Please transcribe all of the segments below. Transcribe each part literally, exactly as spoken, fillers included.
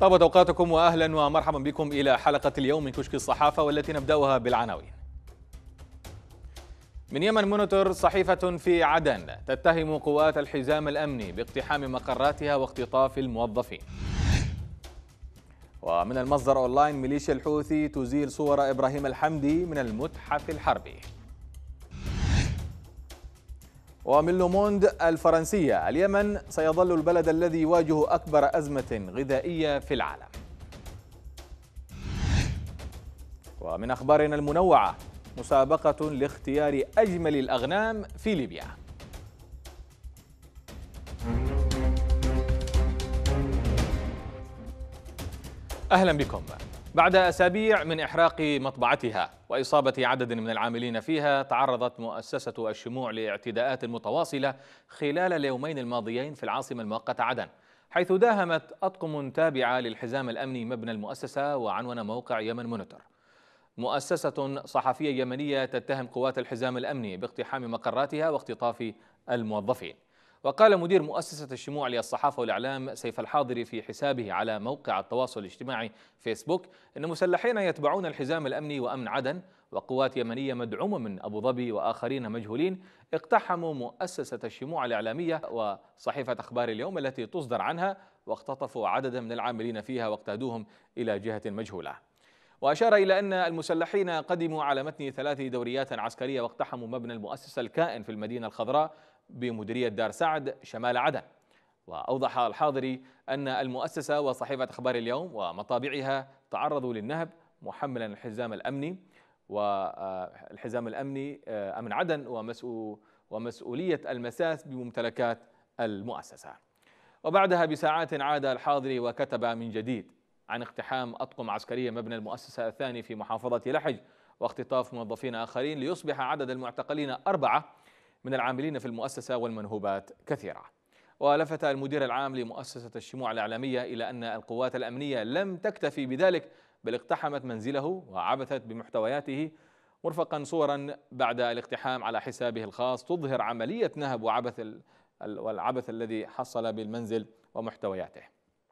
طابت أوقاتكم وأهلا ومرحبا بكم إلى حلقة اليوم من كشك الصحافة، والتي نبدأها بالعناوين. من يمن مونيتور: صحيفة في عدن تتهم قوات الحزام الأمني باقتحام مقراتها واختطاف الموظفين. ومن المصدر أونلاين: ميليشيا الحوثي تزيل صور إبراهيم الحمدي من المتحف الحربي. ومن لوموند الفرنسية: اليمن سيظل البلد الذي يواجه أكبر أزمة غذائية في العالم. ومن أخبارنا المنوعة: مسابقة لاختيار أجمل الأغنام في ليبيا. أهلا بكم. بعد أسابيع من إحراق مطبعتها وإصابة عدد من العاملين فيها، تعرضت مؤسسة الشموع لاعتداءات متواصلة خلال اليومين الماضيين في العاصمة المؤقتة عدن، حيث داهمت أطقم تابعة للحزام الأمني مبنى المؤسسة وعنون موقع يمن مونيتور. مؤسسة صحفية يمنية تتهم قوات الحزام الأمني باقتحام مقراتها واختطاف الموظفين. وقال مدير مؤسسة الشموع للصحافة والإعلام سيف الحاضري في حسابه على موقع التواصل الاجتماعي فيسبوك إن مسلحين يتبعون الحزام الأمني وأمن عدن وقوات يمنية مدعومة من أبو ظبي وآخرين مجهولين اقتحموا مؤسسة الشموع الإعلامية وصحيفة أخبار اليوم التي تصدر عنها، واختطفوا عددا من العاملين فيها واقتادوهم إلى جهة مجهولة. وأشار إلى أن المسلحين قدموا على متن ثلاث دوريات عسكرية واقتحموا مبنى المؤسسة الكائن في المدينة الخضراء بمديرية دار سعد شمال عدن. وأوضح الحاضري أن المؤسسة وصحيفة أخبار اليوم ومطابعها تعرضوا للنهب محملا الحزام الأمني والحزام الأمني أمن عدن ومسؤولية المساس بممتلكات المؤسسة. وبعدها بساعات عاد الحاضري وكتب من جديد عن اقتحام أطقم عسكرية مبنى المؤسسة الثاني في محافظة لحج واختطاف موظفين آخرين، ليصبح عدد المعتقلين أربعة من العاملين في المؤسسة والمنهوبات كثيرة. ولفت المدير العام لمؤسسة الشموع الإعلامية إلى أن القوات الأمنية لم تكتفي بذلك، بل اقتحمت منزله وعبثت بمحتوياته، مرفقا صورا بعد الاقتحام على حسابه الخاص تظهر عملية نهب وعبث والعبث الذي حصل بالمنزل ومحتوياته.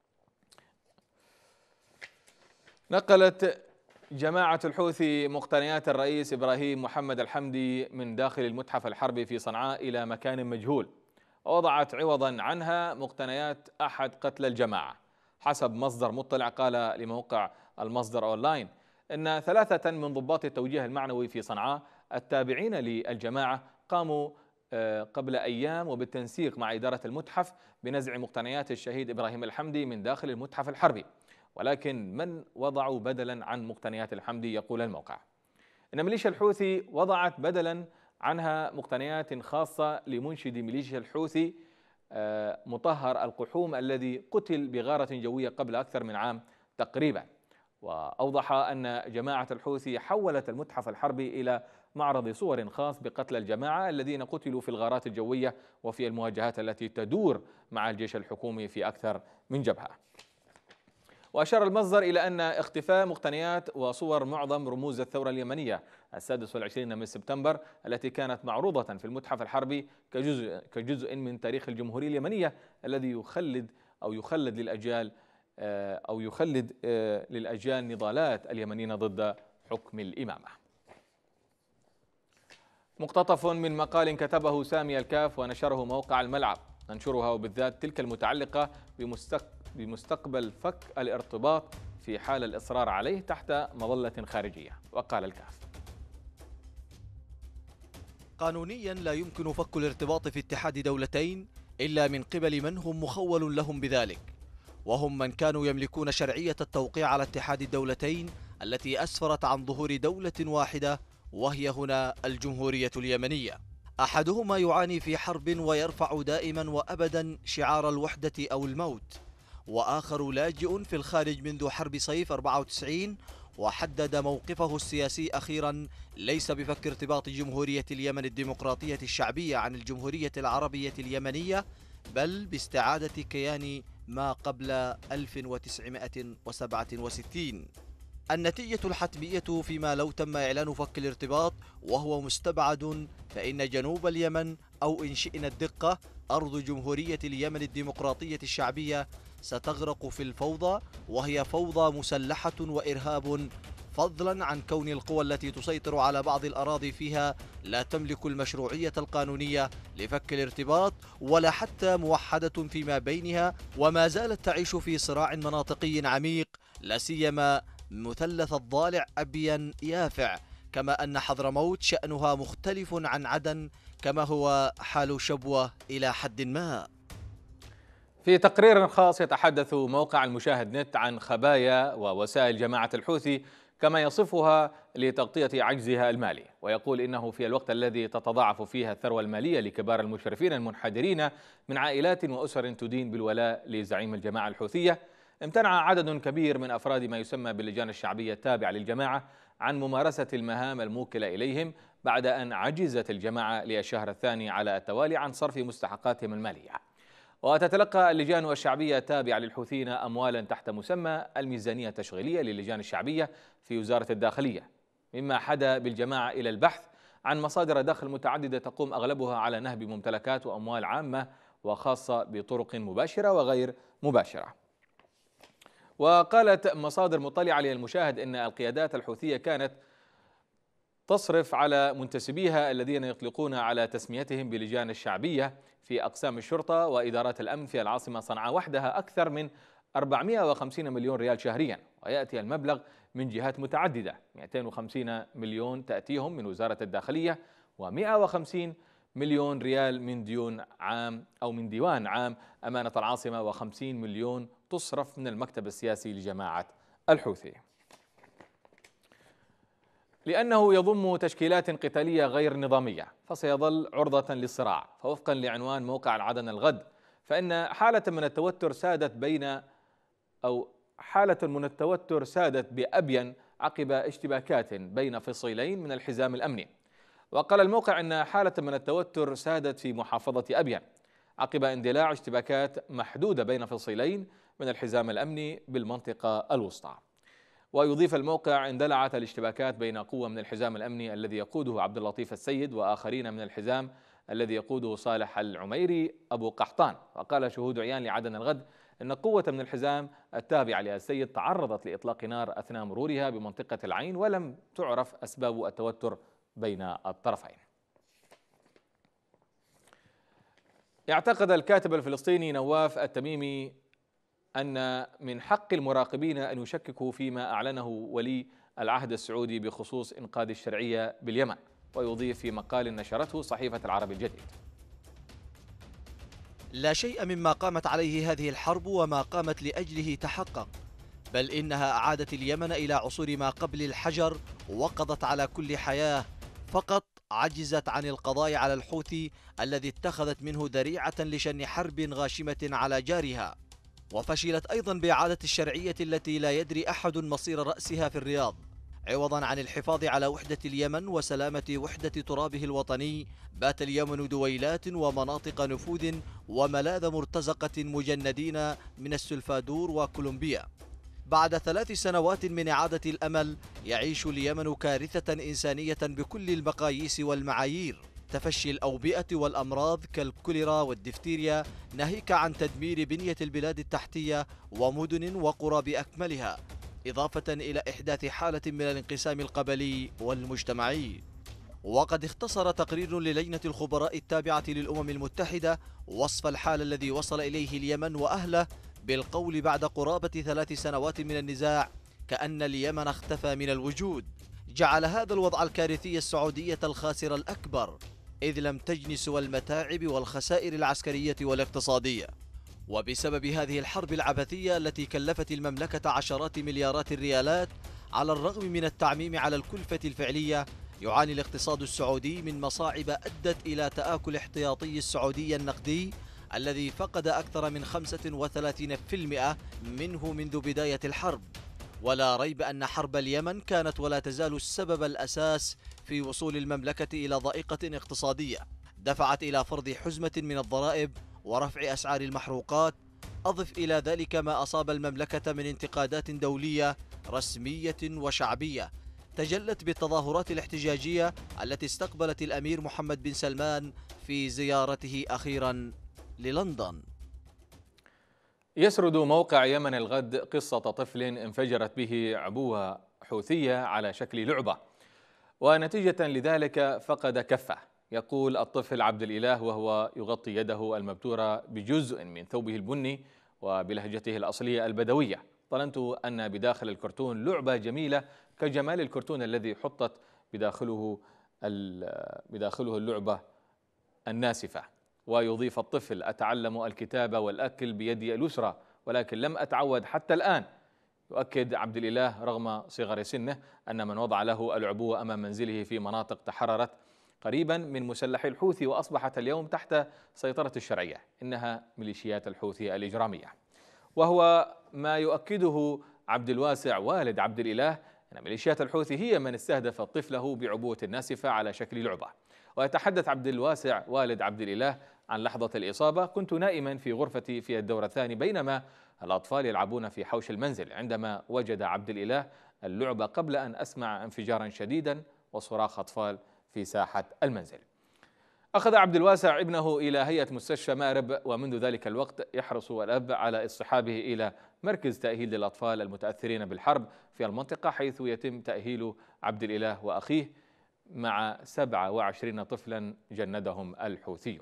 نقلت جماعة الحوثي مقتنيات الرئيس إبراهيم محمد الحمدي من داخل المتحف الحربي في صنعاء إلى مكان مجهول، ووضعت عوضا عنها مقتنيات أحد قتلى الجماعة. حسب مصدر مطلع قال لموقع المصدر أونلاين إن ثلاثة من ضباط التوجيه المعنوي في صنعاء التابعين للجماعة قاموا قبل أيام وبالتنسيق مع إدارة المتحف بنزع مقتنيات الشهيد إبراهيم الحمدي من داخل المتحف الحربي، ولكن من وضعوا بدلا عن مقتنيات الحمدي؟ يقول الموقع إن ميليشيا الحوثي وضعت بدلا عنها مقتنيات خاصة لمنشد ميليشيا الحوثي مطهر القحوم الذي قتل بغارة جوية قبل أكثر من عام تقريبا. وأوضح أن جماعة الحوثي حولت المتحف الحربي إلى معرض صور خاص بقتل الجماعة الذين قتلوا في الغارات الجوية وفي المواجهات التي تدور مع الجيش الحكومي في أكثر من جبهة. وأشار المصدر إلى أن اختفاء مقتنيات وصور معظم رموز الثورة اليمنية السادس والعشرين من سبتمبر التي كانت معروضة في المتحف الحربي كجزء كجزء من تاريخ الجمهورية اليمنية الذي يخلد أو يخلد للأجيال أو يخلد للأجيال نضالات اليمنيين ضد حكم الإمامة. مقتطف من مقال كتبه سامي الكاف ونشره موقع الملعب، ننشرها وبالذات تلك المتعلقة بمستقبل بمستقبل فك الارتباط في حال الإصرار عليه تحت مظلة خارجية. وقال الكاف: قانونيا لا يمكن فك الارتباط في اتحاد دولتين إلا من قبل من هم مخول لهم بذلك، وهم من كانوا يملكون شرعية التوقيع على اتحاد الدولتين التي أسفرت عن ظهور دولة واحدة، وهي هنا الجمهورية اليمنية. أحدهما يعاني في حرب ويرفع دائما وأبدا شعار الوحدة أو الموت، وآخر لاجئ في الخارج منذ حرب صيف أربعة وتسعين، وحدد موقفه السياسي أخيرا ليس بفك ارتباط جمهورية اليمن الديمقراطية الشعبية عن الجمهورية العربية اليمنية، بل باستعادة كيان ما قبل ألف وتسعمائة وسبعة وستين. النتيجة الحتمية فيما لو تم إعلان فك الارتباط، وهو مستبعد، فإن جنوب اليمن أو إن شئنا الدقة أرض جمهورية اليمن الديمقراطية الشعبية ستغرق في الفوضى، وهي فوضى مسلحة وإرهاب، فضلا عن كون القوى التي تسيطر على بعض الأراضي فيها لا تملك المشروعية القانونية لفك الارتباط ولا حتى موحدة فيما بينها، وما زالت تعيش في صراع مناطقي عميق، لا سيما مثلث الضالع أبين يافع، كما أن حضرموت شأنها مختلف عن عدن كما هو حال شبوة إلى حد ما. في تقرير خاص يتحدث موقع المشاهد نت عن خبايا ووسائل جماعة الحوثي كما يصفها لتغطية عجزها المالي، ويقول إنه في الوقت الذي تتضاعف فيها الثروة المالية لكبار المشرفين المنحدرين من عائلات وأسر تدين بالولاء لزعيم الجماعة الحوثية، امتنع عدد كبير من أفراد ما يسمى باللجان الشعبية التابعة للجماعة عن ممارسة المهام الموكلة إليهم بعد أن عجزت الجماعة للشهر الثاني على التوالي عن صرف مستحقاتهم المالية. وتتلقى اللجان الشعبية التابعة للحوثيين أموالا تحت مسمى الميزانية التشغيلية للجان الشعبية في وزارة الداخلية، مما حدا بالجماعة إلى البحث عن مصادر دخل متعددة تقوم أغلبها على نهب ممتلكات وأموال عامة وخاصة بطرق مباشرة وغير مباشرة. وقالت مصادر مطلعة للمشاهد إن القيادات الحوثية كانت تصرف على منتسبيها الذين يطلقون على تسميتهم بلجان الشعبية في أقسام الشرطة وإدارات الأمن في العاصمة صنعاء وحدها أكثر من أربعمئة وخمسين مليون ريال شهريا، ويأتي المبلغ من جهات متعددة، مئتين وخمسين مليون تأتيهم من وزارة الداخلية ومئة وخمسين مليون ريال من ديون عام أو من ديوان عام أمانة العاصمة، وخمسين مليون تصرف من المكتب السياسي لجماعة الحوثي. لأنه يضم تشكيلات قتالية غير نظامية فسيظل عرضة للصراع، فوفقا لعنوان موقع العدن الغد فإن حالة من التوتر سادت بين أو حالة من التوتر سادت بأبين عقب اشتباكات بين فصيلين من الحزام الأمني. وقال الموقع إن حالة من التوتر سادت في محافظة أبين عقب اندلاع اشتباكات محدودة بين فصيلين من الحزام الأمني بالمنطقة الوسطى. ويضيف الموقع اندلعت الاشتباكات بين قوة من الحزام الأمني الذي يقوده عبد اللطيف السيد وآخرين من الحزام الذي يقوده صالح العميري أبو قحطان. وقال شهود عيان لعدن الغد أن قوة من الحزام التابعة للسيد تعرضت لإطلاق نار أثناء مرورها بمنطقة العين، ولم تعرف أسباب التوتر بين الطرفين. اعتقد الكاتب الفلسطيني نواف التميمي أن من حق المراقبين أن يشككوا فيما أعلنه ولي العهد السعودي بخصوص إنقاذ الشرعية باليمن. ويضيف في مقال نشرته صحيفة العربي الجديد: لا شيء مما قامت عليه هذه الحرب وما قامت لأجله تحقق، بل إنها أعادت اليمن إلى عصور ما قبل الحجر وقضت على كل حياة، فقط عجزت عن القضاء على الحوثي الذي اتخذت منه ذريعة لشن حرب غاشمة على جارها. وفشلت أيضا بإعادة الشرعية التي لا يدري أحد مصير رأسها في الرياض، عوضا عن الحفاظ على وحدة اليمن وسلامة وحدة ترابه الوطني. بات اليمن دويلات ومناطق نفوذ وملاذ مرتزقة مجندين من السلفادور وكولومبيا. بعد ثلاث سنوات من إعادة الأمل يعيش اليمن كارثة إنسانية بكل المقاييس والمعايير، تفشي الأوبئة والأمراض كالكوليرا والدفتيريا، ناهيك عن تدمير بنية البلاد التحتية ومدن وقرى بأكملها، إضافة إلى إحداث حالة من الانقسام القبلي والمجتمعي. وقد اختصر تقرير للجنة الخبراء التابعة للأمم المتحدة وصف الحال الذي وصل إليه اليمن وأهله بالقول بعد قرابة ثلاث سنوات من النزاع كأن اليمن اختفى من الوجود. جعل هذا الوضع الكارثي السعودية الخاسر الأكبر، إذ لم تجن سوى المتاعب والخسائر العسكرية والاقتصادية. وبسبب هذه الحرب العبثية التي كلفت المملكة عشرات مليارات الريالات، على الرغم من التعميم على الكلفة الفعلية، يعاني الاقتصاد السعودي من مصاعب أدت إلى تآكل احتياطي السعودي النقدي الذي فقد أكثر من خمسة وثلاثين بالمئة منه منذ بداية الحرب. ولا ريب أن حرب اليمن كانت ولا تزال السبب الأساس في وصول المملكة إلى ضائقة اقتصادية دفعت إلى فرض حزمة من الضرائب ورفع أسعار المحروقات. أضف إلى ذلك ما أصاب المملكة من انتقادات دولية رسمية وشعبية تجلت بالتظاهرات الاحتجاجية التي استقبلت الأمير محمد بن سلمان في زيارته أخيرا للندن. يسرد موقع يمن الغد قصة طفل انفجرت به عبوة حوثية على شكل لعبة، ونتيجة لذلك فقد كفه. يقول الطفل عبد الإله وهو يغطي يده المبتورة بجزء من ثوبه البني وبلهجته الأصلية البدوية: ظننت أن بداخل الكرتون لعبة جميلة كجمال الكرتون الذي حطت بداخله بداخله اللعبة الناسفة. ويضيف الطفل: أتعلم الكتابة والأكل بيدي اليسرى ولكن لم أتعود حتى الآن. يؤكد عبد الإله رغم صغر سنه أن من وضع له العبوة أمام منزله في مناطق تحررت قريبا من مسلحي الحوثي وأصبحت اليوم تحت سيطرة الشرعية إنها ميليشيات الحوثي الإجرامية. وهو ما يؤكده عبد الواسع والد عبد الإله أن ميليشيات الحوثي هي من استهدفت طفله بعبوة ناسفة على شكل لعبة. ويتحدث عبد الواسع والد عبد الإله عن لحظة الإصابة: كنت نائما في غرفتي في الدور الثاني بينما الأطفال يلعبون في حوش المنزل عندما وجد عبد الإله اللعبة قبل أن أسمع انفجارا شديدا وصراخ أطفال في ساحة المنزل. أخذ عبد الواسع ابنه إلى هيئة مستشفى مأرب، ومنذ ذلك الوقت يحرص الأب على اصطحابه إلى مركز تأهيل للأطفال المتأثرين بالحرب في المنطقة، حيث يتم تأهيل عبد الإله وأخيه مع سبعة وعشرين طفلا جندهم الحوثيون.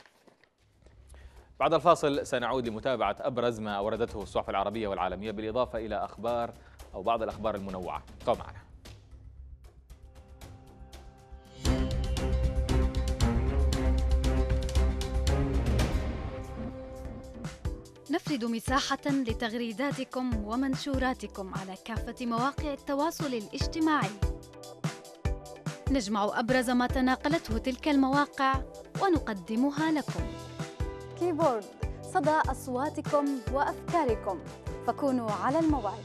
بعد الفاصل سنعود لمتابعة أبرز ما أوردته الصحف العربية والعالمية، بالإضافة إلى أخبار أو بعض الأخبار المنوعة. ابقوا معنا. نفرد مساحة لتغريداتكم ومنشوراتكم على كافة مواقع التواصل الاجتماعي. نجمع أبرز ما تناقلته تلك المواقع ونقدمها لكم. كيبورد صدى أصواتكم وأفكاركم، فكونوا على الموعد.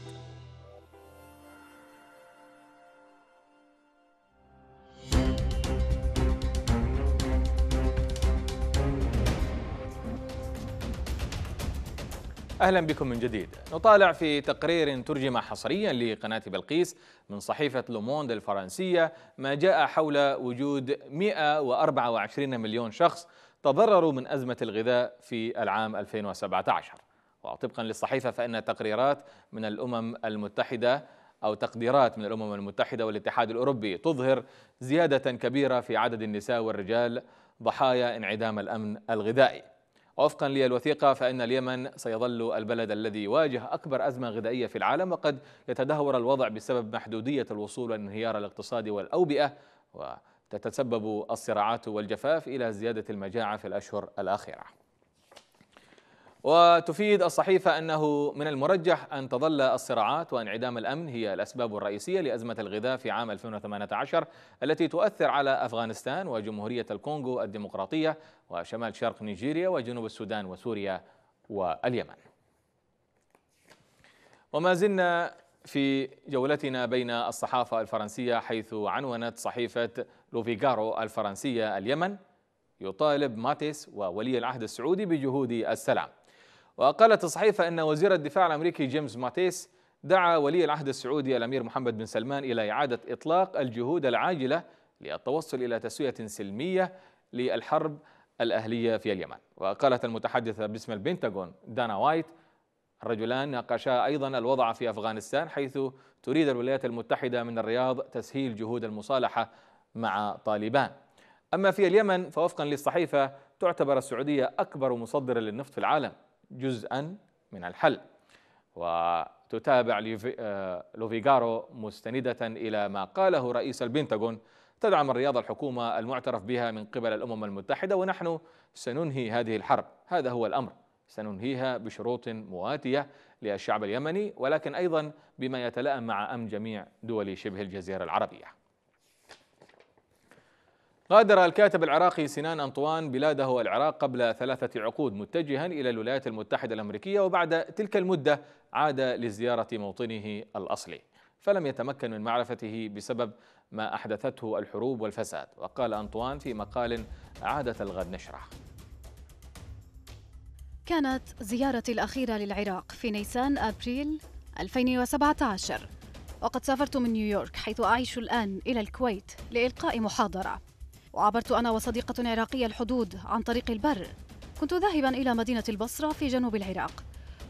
أهلا بكم من جديد. نطالع في تقرير ترجم حصريا لقناة بلقيس من صحيفة لوموند الفرنسية ما جاء حول وجود مئة وأربعة وعشرين مليون شخص تضرروا من أزمة الغذاء في العام ألفين وسبعة عشر. وطبقا للصحيفة فإن تقريرات من الأمم المتحدة أو تقديرات من الأمم المتحدة والاتحاد الأوروبي تظهر زيادة كبيرة في عدد النساء والرجال ضحايا انعدام الأمن الغذائي. وفقا للوثيقة فإن اليمن سيظل البلد الذي يواجه أكبر أزمة غذائية في العالم، وقد يتدهور الوضع بسبب محدودية الوصول والانهيار الاقتصادي والأوبئة، وتتسبب الصراعات والجفاف إلى زيادة المجاعة في الأشهر الأخيرة. وتفيد الصحيفة أنه من المرجح أن تظل الصراعات وانعدام الأمن هي الأسباب الرئيسية لأزمة الغذاء في عام ألفين وثمانية عشر التي تؤثر على أفغانستان وجمهورية الكونغو الديمقراطية وشمال شرق نيجيريا وجنوب السودان وسوريا واليمن. وما زلنا في جولتنا بين الصحافة الفرنسية، حيث عنونت صحيفة لوفيغارو الفرنسية: اليمن يطالب ماتيس وولي العهد السعودي بجهود السلام. وقالت الصحيفة أن وزير الدفاع الأمريكي جيمس ماتيس دعا ولي العهد السعودي الأمير محمد بن سلمان إلى إعادة إطلاق الجهود العاجلة للتوصل إلى تسوية سلمية للحرب الأهلية في اليمن. وقالت المتحدثة باسم البنتاغون دانا وايت: الرجلان ناقشا أيضا الوضع في أفغانستان، حيث تريد الولايات المتحدة من الرياض تسهيل جهود المصالحة مع طالبان. أما في اليمن فوفقا للصحيفة تعتبر السعودية أكبر مصدر للنفط في العالم جزءا من الحل. وتتابع لوفيغارو مستندة إلى ما قاله رئيس البنتاغون: تدعم الرياض الحكومة المعترف بها من قبل الأمم المتحدة، ونحن سننهي هذه الحرب. هذا هو الأمر، سننهيها بشروط مواتية للشعب اليمني، ولكن أيضا بما يتلائم مع أمن جميع دول شبه الجزيرة العربية. غادر الكاتب العراقي سنان أنطوان بلاده العراق قبل ثلاثة عقود متجها إلى الولايات المتحدة الأمريكية، وبعد تلك المدة عاد لزيارة موطنه الأصلي، فلم يتمكن من معرفته بسبب ما أحدثته الحروب والفساد. وقال أنطوان في مقال عادة الغد نشره: كانت زيارتي الأخيرة للعراق في نيسان أبريل ألفين وسبعة عشر، وقد سافرت من نيويورك حيث أعيش الآن إلى الكويت لإلقاء محاضرة. وعبرت أنا وصديقة عراقية الحدود عن طريق البر. كنت ذاهبا إلى مدينة البصرة في جنوب العراق،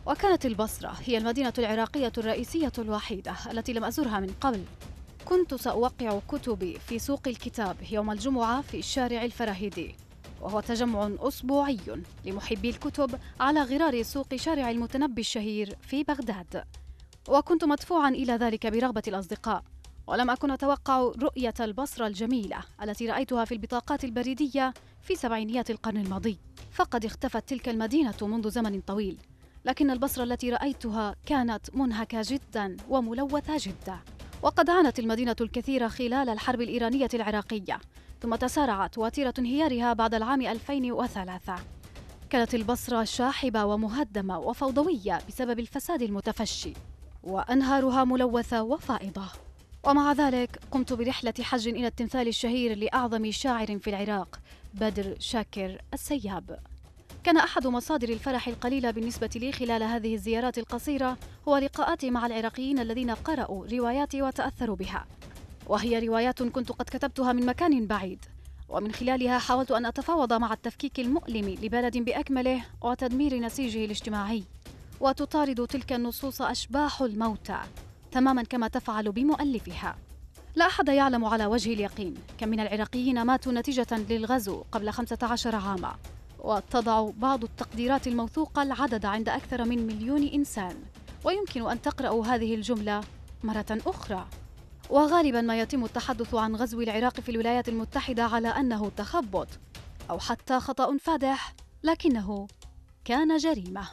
وكانت البصرة هي المدينة العراقية الرئيسية الوحيدة التي لم أزورها من قبل. كنت سأوقع كتبي في سوق الكتاب يوم الجمعة في الشارع الفراهيدي، وهو تجمع أسبوعي لمحبي الكتب على غرار سوق شارع المتنبي الشهير في بغداد. وكنت مدفوعا إلى ذلك برغبة الأصدقاء، ولم أكن أتوقع رؤية البصرة الجميلة التي رأيتها في البطاقات البريدية في سبعينيات القرن الماضي. فقد اختفت تلك المدينة منذ زمن طويل، لكن البصرة التي رأيتها كانت منهكة جدا وملوثة جدا. وقد عانت المدينة الكثير خلال الحرب الإيرانية العراقية، ثم تسارعت وتيرة انهيارها بعد العام ألفين وثلاثة. كانت البصرة شاحبة ومهدمة وفوضوية بسبب الفساد المتفشي، وأنهارها ملوثة وفائضة. ومع ذلك قمت برحلة حج إلى التمثال الشهير لأعظم شاعر في العراق، بدر شاكر السياب. كان أحد مصادر الفرح القليلة بالنسبة لي خلال هذه الزيارات القصيرة هو لقاءاتي مع العراقيين الذين قرأوا رواياتي وتأثروا بها، وهي روايات كنت قد كتبتها من مكان بعيد، ومن خلالها حاولت أن أتفاوض مع التفكيك المؤلم لبلد بأكمله وتدمير نسيجه الاجتماعي. وتطارد تلك النصوص أشباح الموتى تماما كما تفعل بمؤلفها. لا أحد يعلم على وجه اليقين كم من العراقيين ماتوا نتيجة للغزو قبل خمسة عشر عاما، وتضع بعض التقديرات الموثوقة العدد عند أكثر من مليون إنسان. ويمكن أن تقرأوا هذه الجملة مرة أخرى. وغالبا ما يتم التحدث عن غزو العراق في الولايات المتحدة على أنه تخبط أو حتى خطأ فادح، لكنه كان جريمة.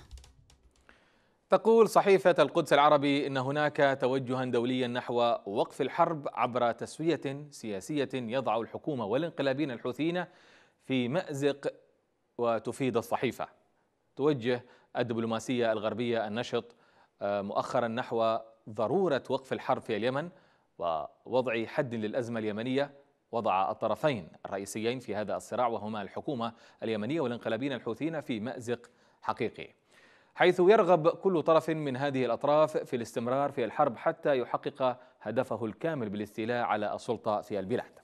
تقول صحيفة القدس العربي إن هناك توجها دوليا نحو وقف الحرب عبر تسوية سياسية يضع الحكومة والانقلابيين الحوثيين في مأزق. وتفيد الصحيفة توجه الدبلوماسية الغربية النشط مؤخرا نحو ضرورة وقف الحرب في اليمن ووضع حد للأزمة اليمنية. وضع الطرفين الرئيسيين في هذا الصراع وهما الحكومة اليمنية والانقلابيين الحوثيين في مأزق حقيقي، حيث يرغب كل طرف من هذه الأطراف في الاستمرار في الحرب حتى يحقق هدفه الكامل بالاستيلاء على السلطة في البلاد.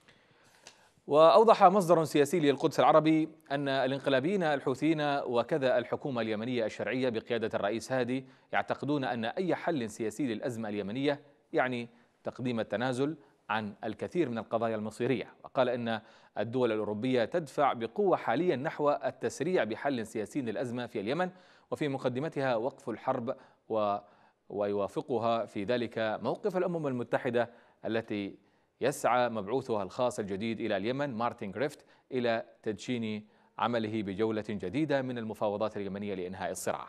وأوضح مصدر سياسي للقدس العربي أن الانقلابيين الحوثيين وكذا الحكومة اليمنية الشرعية بقيادة الرئيس هادي يعتقدون أن أي حل سياسي للأزمة اليمنية يعني تقديم التنازل عن الكثير من القضايا المصيرية. وقال إن الدول الأوروبية تدفع بقوة حاليا نحو التسريع بحل سياسي للأزمة في اليمن، وفي مقدمتها وقف الحرب، و ويوافقها في ذلك موقف الأمم المتحدة التي يسعى مبعوثها الخاص الجديد إلى اليمن مارتن غريفت إلى تدشين عمله بجولة جديدة من المفاوضات اليمنية لإنهاء الصراع.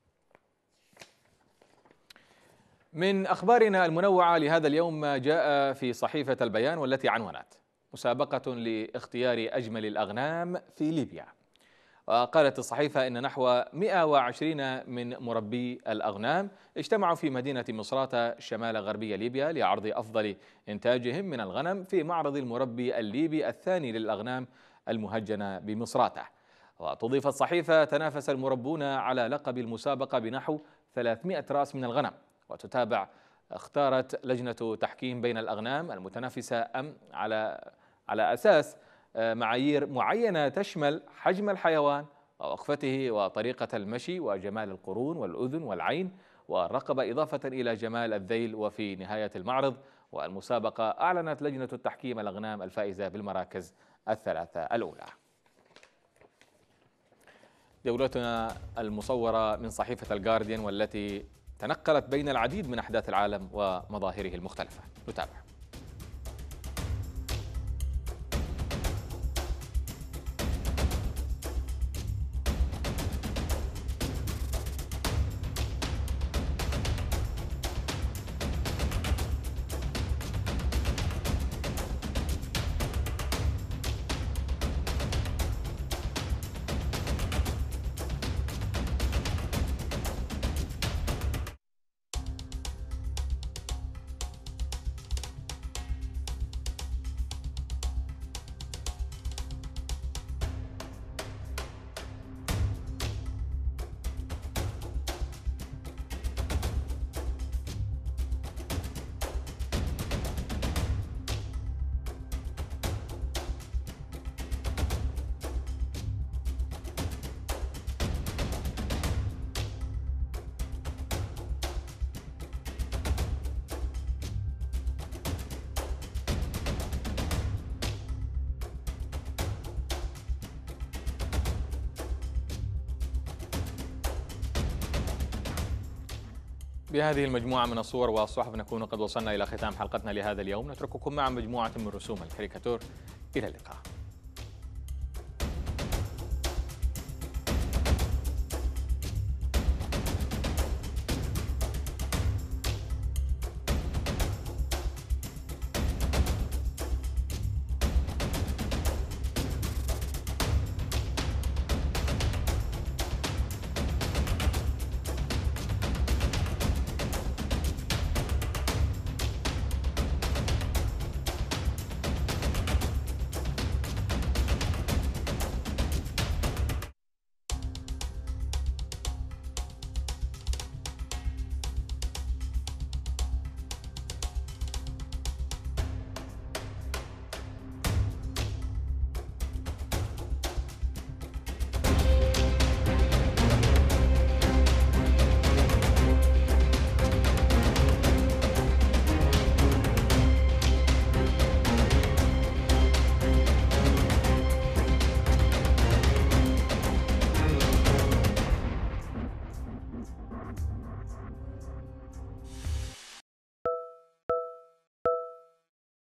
من أخبارنا المنوعة لهذا اليوم ما جاء في صحيفة البيان والتي عنونت مسابقة لاختيار أجمل الأغنام في ليبيا. وقالت الصحيفة إن نحو مئة وعشرين من مربي الأغنام اجتمعوا في مدينة مصراتة شمال غربية ليبيا لعرض أفضل إنتاجهم من الغنم في معرض المربي الليبي الثاني للأغنام المهجنة بمصراتة. وتضيف الصحيفة تنافس المربون على لقب المسابقة بنحو ثلاثمئة رأس من الغنم. وتتابع اختارت لجنة تحكيم بين الأغنام المتنافسة أم على على أساس معايير معينة تشمل حجم الحيوان ووقفته وطريقة المشي وجمال القرون والأذن والعين والرقبة، إضافة إلى جمال الذيل. وفي نهاية المعرض والمسابقة أعلنت لجنة التحكيم الأغنام الفائزة بالمراكز الثلاثة الأولى. جولتنا المصورة من صحيفة الجارديان والتي تنقلت بين العديد من أحداث العالم ومظاهره المختلفة. نتابع. بهذه المجموعة من الصور والصحف نكون قد وصلنا إلى ختام حلقتنا لهذا اليوم. نترككم مع مجموعة من رسوم الكاريكاتور. إلى اللقاء.